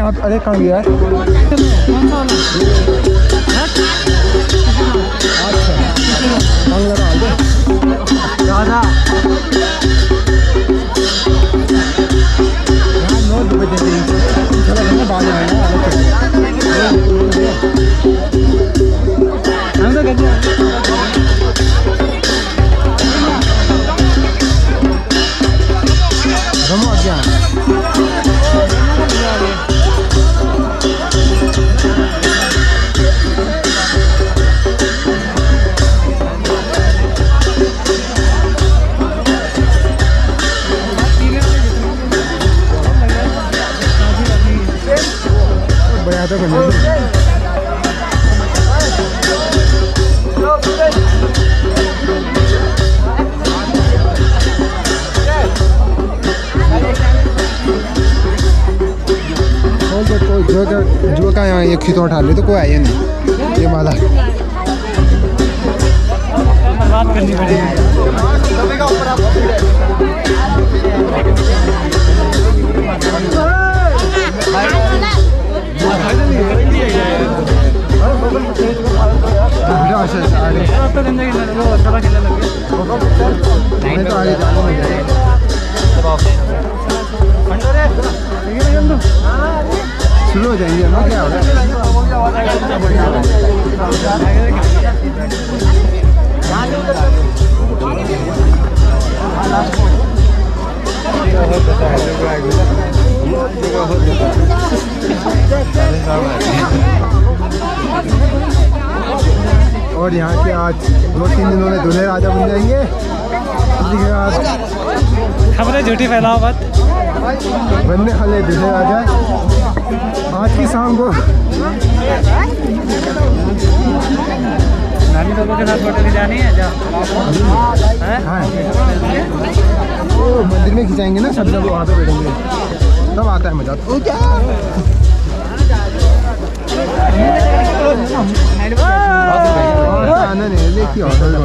आप अरे कहाँ गया है? अच्छा बांग्ला डाल दे दादा यहाँ 9 बजे चला जाना बाद में हम तो कहते हैं रमो क्या बढ़िया तो करना जो का यहाँ ये खींचो उठा ले तो कोई आया नहीं ये मादा बात करनी पड़ेगी शुरू हो जाएंगे ना क्या होगा और यहाँ के आज 2-3 दिनों में दूल्हे राजा बन जाएंगे। खबरें झूठी फैलाओ मत बनने वाले दूल्हे राजा आज की शाम को नानी लोगों के साथ फोटो खिंचानी है क्या? हाँ वो मंदिर में खिंचाएंगे ना सब जब वहाँ पे बैठेंगे तब आता है मजा। तो क्या आनंद है देखिए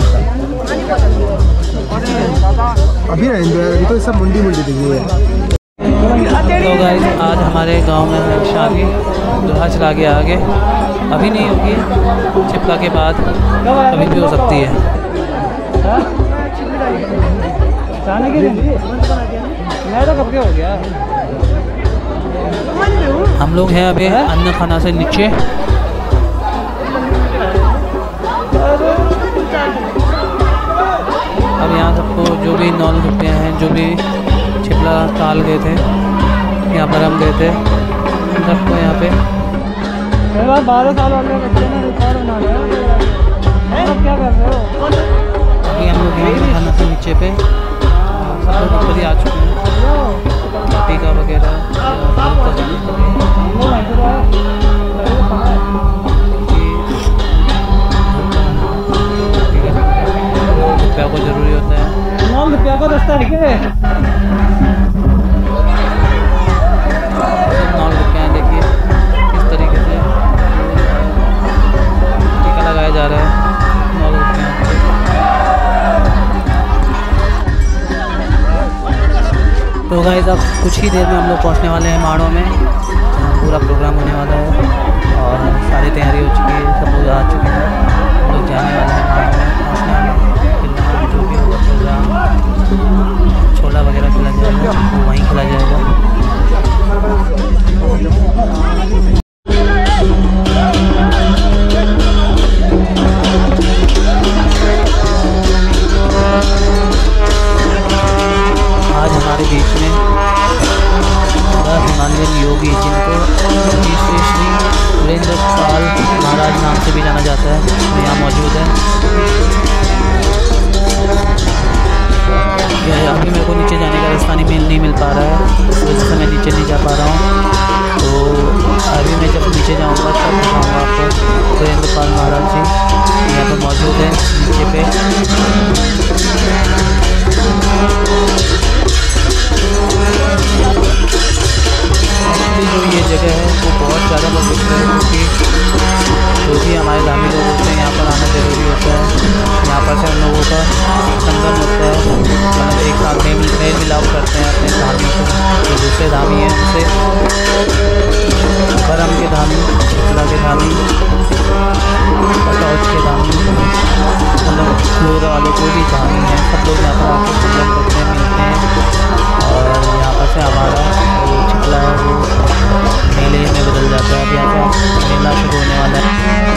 अभी अभी तो सब मुंडी दिख रही है। तो गाइस आज हमारे गांव में है शादी, दूल्हा चला गया आगे, अभी नहीं होगी, चिपका के बाद कभी भी हो सकती है। हम लोग हैं अभी अन्य खाना से नीचे। अब यहाँ सबको जो भी 9 रुपये हैं, जो भी छिपला ताल गए थे, यहाँ पर हम गए थे सबको यहाँ पे 12 साल वाले बच्चे ने रिकॉर्ड बना लिया। क्या कर रहे हो? अभी हम लोग यहाँ खाना से नीचे पे सब लोग ऊपर ही आ चुके हैं, टीका वगैरह रुपया को ज़रूरी होता है। 9 रुपया को दस्ता है क्या? 9 रुपये देखिए किस तरीके से टीका लगाया जा रहा है। 9 रुपये तो गाइस अब कुछ ही देर में हम लोग पहुंचने वाले हैं माड़ों में, पूरा प्रोग्राम होने वाला है और सारी तैयारी हो चुकी है, सब लोग आ चुके हैं, हम लोग जाने वाले हैं माड़ों में, पहुँचने वाले हैं। फिर जो भी होगा प्रोग्राम, छोला वगैरह खिला जाएगा, वो वहीं खिला जाएगा। आज हमारे बीच में हिमालयन योगी, जिनको श्री वीरेंद्र पाल महाराज नाम से भी जाना जाता है, वो यहाँ मौजूद है। अभी मेरे को नीचे जाने का रास्ता नहीं मिल पा रहा है, इस वजह से मैं नीचे नहीं जा पा रहा हूँ। तो अभी मैं जब नीचे जाऊँगा तब दिखाऊँगा आपको। वीरेंद्र पाल महाराज जी यहाँ पर मौजूद है नीचे पे। जो ये जगह है वो बहुत ज़्यादा लोग दिख रहे हैं, क्योंकि जो भी हमारे धामी लोग होते हैं यहाँ पर आना ज़रूरी होता है। यहाँ पर से हम लोगों का संगम होता है, मतलब एक साथ में मेल मिलाप करते हैं अपने धामी को। जो दूसरे धामी हैं उनसे, बरम के धामी, चित्ला के धामी, कटौच के धामी, मतलब फ्लोर वाले जो भी धामी हैं सब लोग यहाँ पर आकर संगम करते हैं, मिलते हैं। और यहाँ पर से हमारा जो चित्ला है वो मेले में बदल जाता है। अब यहाँ पर मेला शुरू होने वाला है।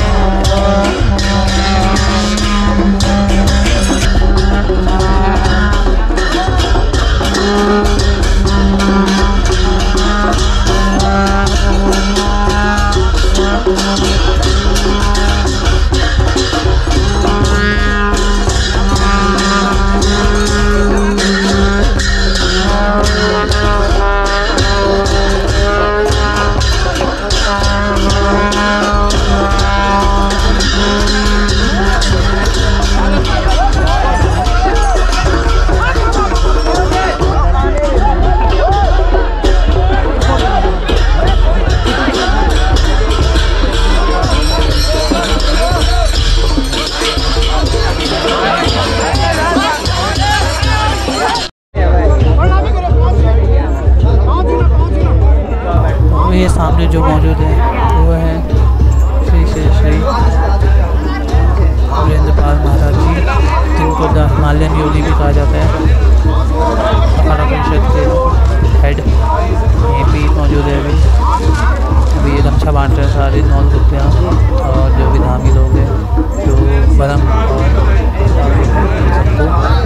ये सामने जो मौजूद है वो है श्री श्री श्री वीरेंद्र पाल महाराज जी, जिनको द हिमालयन योगी भी कहा जाता है। अखाड़ा परिषद के हेड यहीं भी मौजूद है। अभी ये गमछा बांट रहे हैं सारे नौल गुप्तियाँ और जो भी धामी लोग हैं, जो बरम और सबको।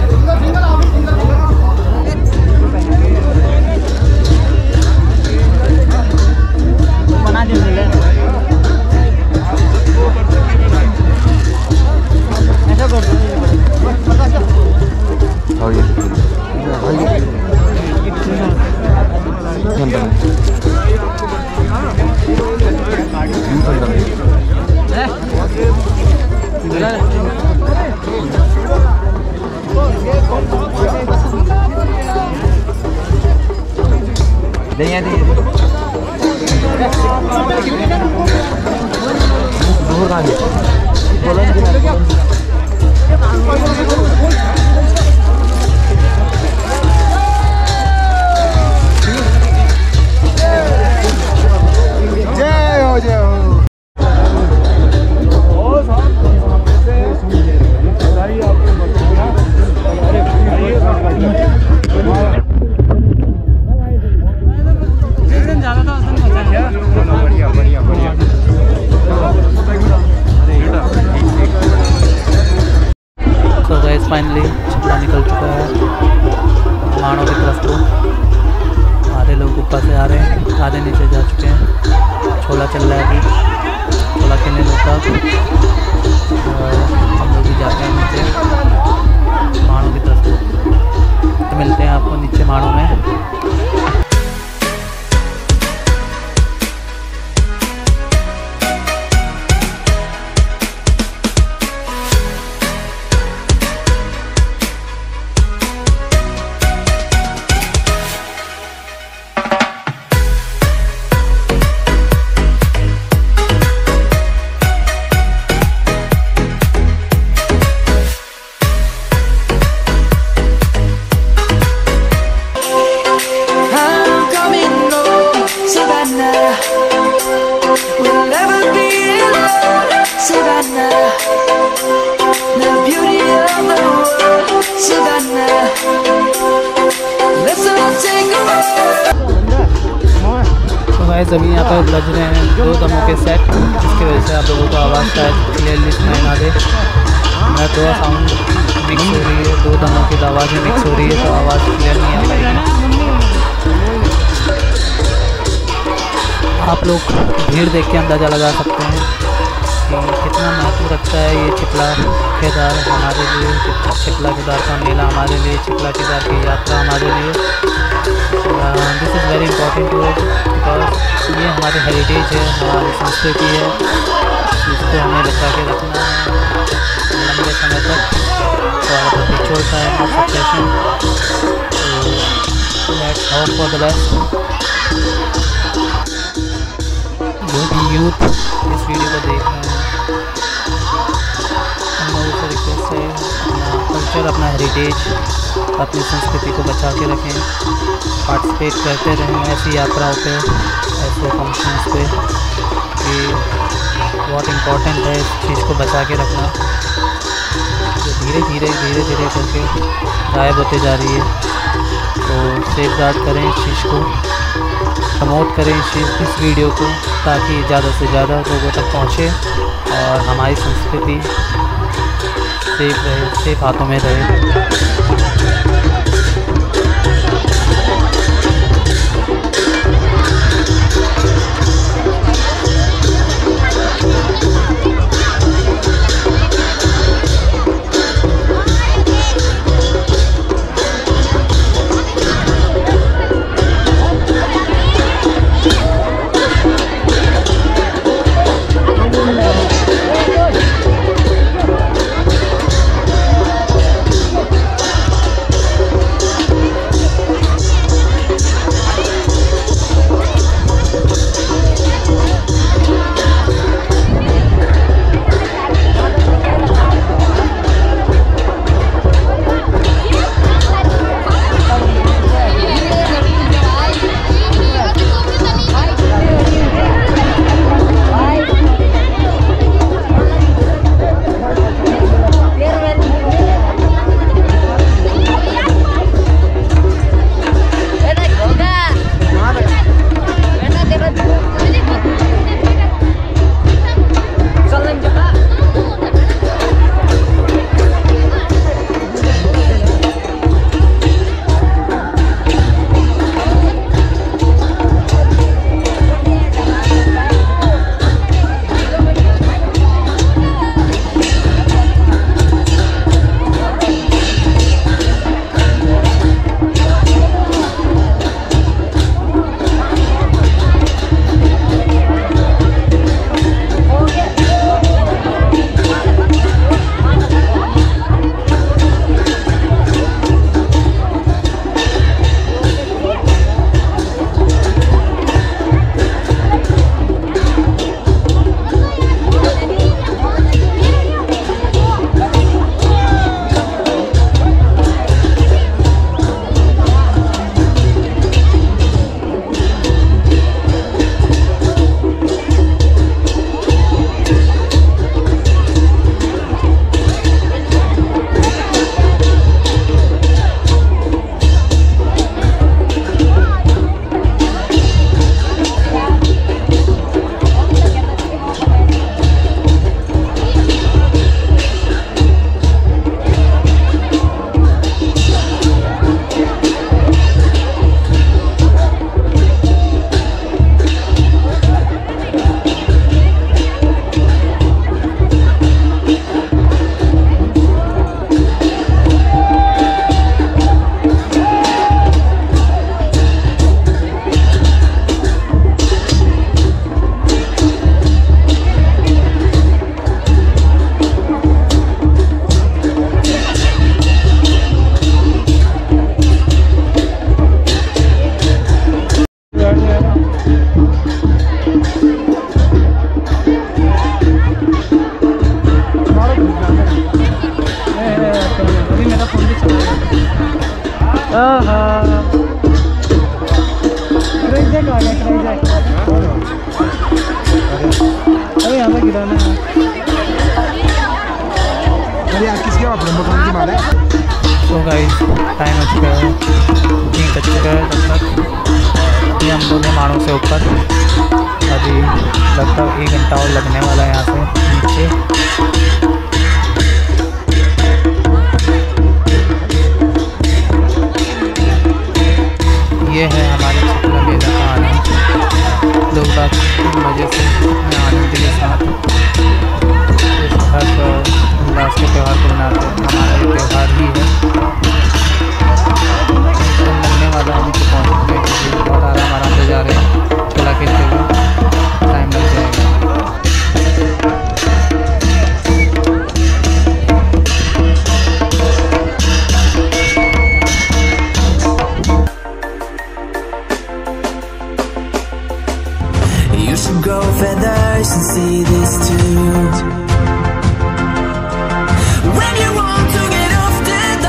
फाइनली चित्ला निकल चुका है माणों की तरफ को। आधे लोग ऊपर से आ रहे हैं, आधे नीचे जा चुके हैं। छोला चल रहा है अभी, छोला खेलने लगता है। हम लोग भी जाते हैं नीचे माणों की तरफ को। तो मिलते हैं आपको नीचे माणों में। गाइस अभी यहाँ पर बज रहे हैं 2 दमों के सेट, जिसकी वजह से आप लोगों को आवाज़ शायद क्लियरली सुनाई ना दे। मेरा थोड़ा साउंड मिक्स हो रही है, 2 दमों की आवाज़ें मिक्स हो रही है, तो आवाज़ क्लियर नहीं आ पाएगी। आप लोग भीड़ देख के अंदाज़ा लगा सकते हैं कि कितना महत्व रखता है ये चित्ला केदार हमारे लिए। चित्ला केदार का मेला हमारे लिए, चित्ला केदार की यात्रा हमारे लिए this is very important to it, because ये हमारी हेरिटेज है, हमारी संस्कृति है, जिसको हमें बचा के रखना है लंबे समय तक for the ritual time of succession. Let's hope for the best. जो भी यूथ इस वीडियो को देख रहे हैं कल्चर, अपना हेरिटेज, अपनी संस्कृति को बचा के रखें, पार्टिसिपेट करते रहें ऐसी यात्राओं पे, ऐसे फंक्शंस पे, कि बहुत इम्पोर्टेंट है इस चीज़ को बचा के रखना, जो धीरे धीरे करके गायब होते जा रही है। तो सेफ गार्ड करें इस चीज़ को, प्रमोट करें इस वीडियो को, ताकि ज़्यादा से ज़्यादा लोगों तक पहुँचे और हमारी संस्कृति सेफ रहे, सेफ हाथों में रहे। अरे यहाँ पे गिराना है। अरे यार किसके पास बटन की मार है? तो गाइस टाइम हो चुका है, 3 बज चुका है। तब तक ये हम लोग हैं माड़ों से ऊपर, अभी लगभग 1 घंटा और लगने वाला है यहाँ से नीचे। ये है हमारे चित्रा मेला का आनंद। लोग बात मज़े से अपने आनंद के साथ इस हर उल्लास के त्यौहार को मनाते हैं। हमारा ये त्यौहार ही है, तो लगने वाला है नीचे पहुँचने के लिए। बहुत आराम से जा रहे हैं, झूला खेलते हुए टाइम लग जाएगा। You should grow feathers and see this too. When you want to get off the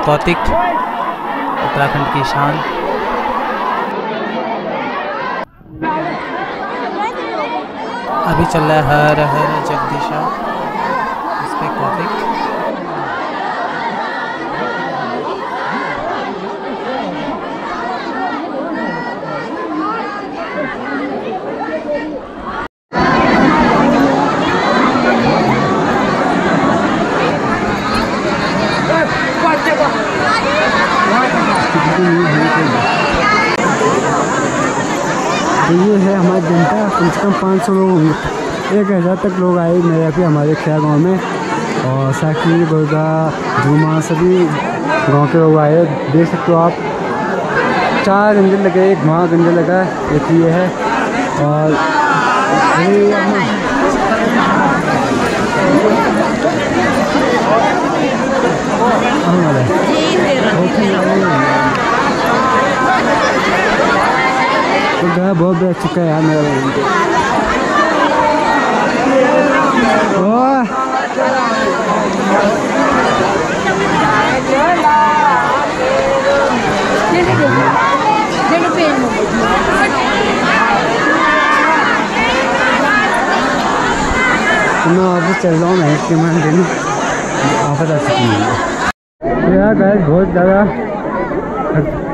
Kautik, Uttarakhand की शान। अभी चल रहा है हर हर जगदीशा, इस पे कौतिक। तो ये है हमारी जनता, कम से कम 500 लोग होंगे, 1000 तक लोग आए मेरे यहाँ पे हमारे खैर गाँव में। और साकी, बुर्गा, धूमा सभी गांव के लोग आए। देख सकते हो आप, 4 गंजे लगे, एक वहाँ गंजे लगा, एक ये है। और तो गया बहुत बैठ चुका है यार मेरा। मैं वापस चल रहा हूँ मैं इसके मन दिन वापस आ चुकी हूँ यार। गाइस बहुत ज़्यादा